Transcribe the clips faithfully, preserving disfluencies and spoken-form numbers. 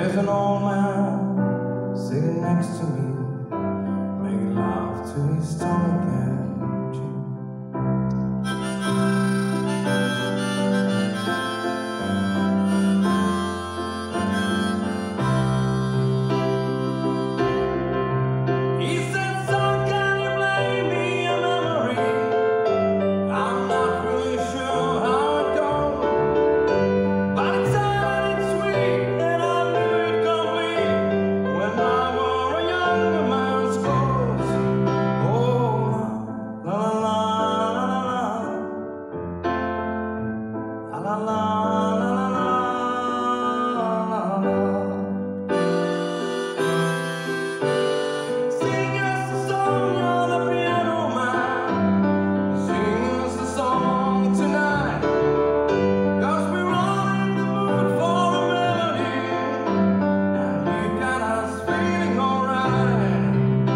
There's an old man sitting next to me, making love to his tonic and gin. He said, son, can you play me a memory? I'm not really sure how it goes, but it sounded sweet and I knew it complete when I wore a younger man's clothes. Oh, la la la la la la la la la la la. Sing us a song, you're the piano man. Sing us a song tonight, 'cause we're all in the mood for a melody, and you got us feeling alright.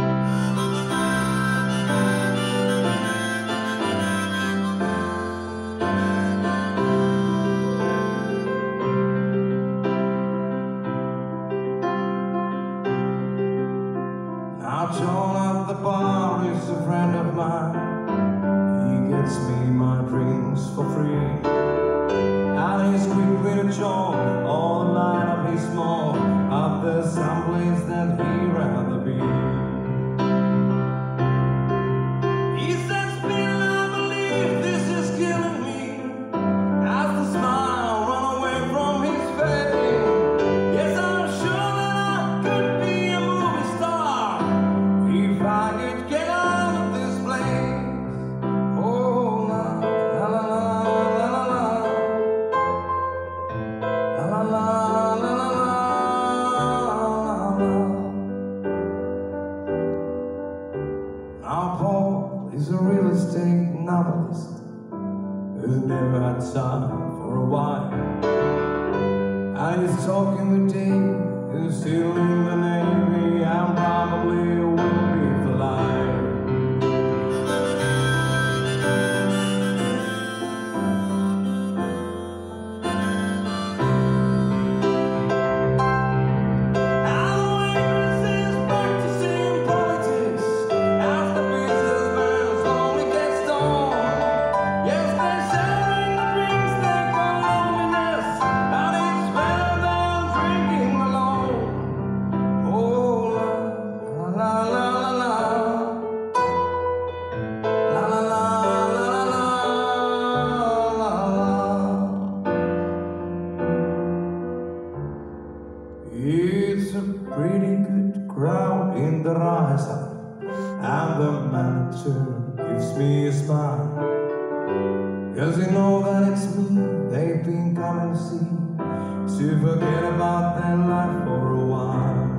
Now John at the bar is a friend of mine. He gets me my drinks for free, and he's quick with a joke. All the line up he's small, up there's some place that he'd rather be. He says, Bill, I believe this is killing me, as the smile run away from his face. Yes, I'm sure that I could be a movie star if I could get out of this place. Oh, la la la la la la la la la la la la. Now Paul is a real estate novelist who's never had time for a wife, and he's talking with Dave, who's still in the Navy and probably will be for life. And the waitress is practicing politics as the businessman slowly gets stoned. Yes, they're selling the drinks they call loneliness, and it's better than drinking alone. Oh, la la la la la la la la la la la la la. It's a pretty good crowd in the Raisa, and the manager gives me a smile, 'cause they know that it's me they've been coming to see, to forget about their life for a while.